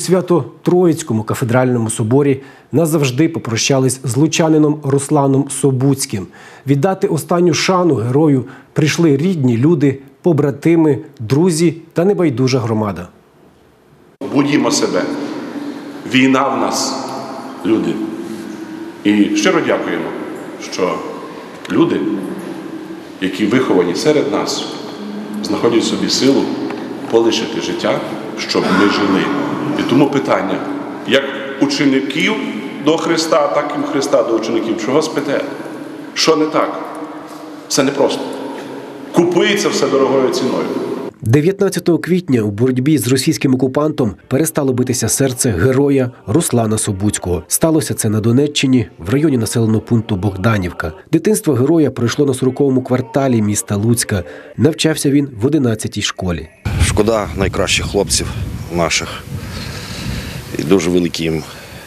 Свято-Троїцькому кафедральному соборі назавжди попрощались з лучанином Русланом Собуцьким. Віддати останню шану герою прийшли рідні люди, побратими, друзі та небайдужа громада. Будімо себе. Війна в нас, люди. І щиро дякуємо, що люди, які виховані серед нас, знаходять собі силу полишити життя, щоб ми жили. І тому питання, як учеників до Христа, так і Христа до учеників. Чого спите? Що не так? Це непросто. Купується все дорогою ціною. 19 квітня у боротьбі з російським окупантом перестало битися серце героя Руслана Собуцького. Сталося це на Донеччині, в районі населеного пункту Богданівка. Дитинство героя пройшло на 40-му кварталі міста Луцька. Навчався він в 11-й школі. Шкода найкращих хлопців наших. І дуже велика їм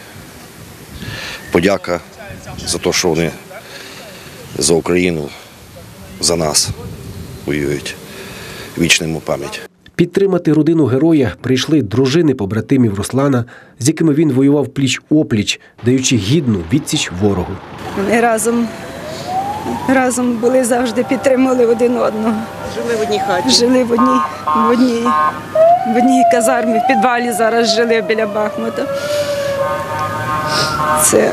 подяка за те, що вони за Україну, за нас воюють. Вічна йому пам'ять. Підтримати родину героя прийшли дружини побратимів Руслана, з якими він воював пліч-опліч, даючи гідну відсіч ворогу. Вони разом були, завжди підтримували один одного. Жили в одній хаті. Жили в одній казармі, в підвалі зараз жили біля Бахмута. Це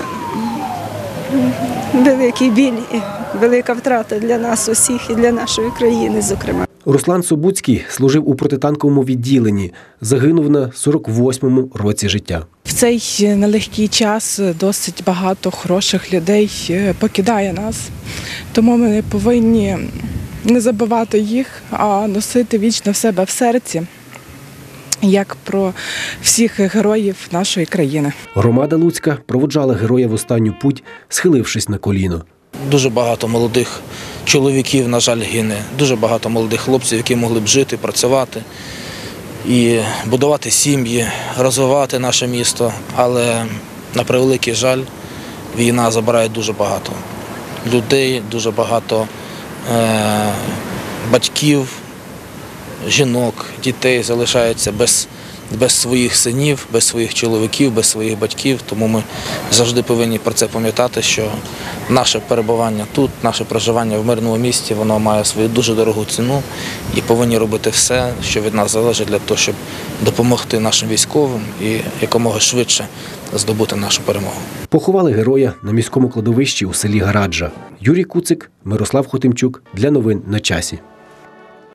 великий біль і велика втрата для нас усіх і для нашої країни, зокрема. Руслан Собуцький служив у протитанковому відділенні, загинув на 48-му році життя. В цей нелегкий час досить багато хороших людей покидає нас, тому ми повинні не забувати їх, а носити вічно в себе в серці, як про всіх героїв нашої країни. Громада Луцька проводжала героя в останню путь, схилившись на коліно. Дуже багато молодих чоловіків, на жаль, гине. Дуже багато молодих хлопців, які могли б жити, працювати і будувати сім'ї, розвивати наше місто. Але, на превеликий жаль, війна забирає дуже багато людей, дуже багато батьків, жінок, дітей залишаються без своїх синів, без своїх чоловіків, без своїх батьків. Тому ми завжди повинні про це пам'ятати, що наше перебування тут, наше проживання в мирному місті, воно має свою дуже дорогу ціну і повинні робити все, що від нас залежить для того, щоб допомогти нашим військовим і якомога швидше здобути нашу перемогу. Поховали героя на міському кладовищі у селі Гараджа. Юрій Куцик, Мирослав Хотимчук. Для новин на часі.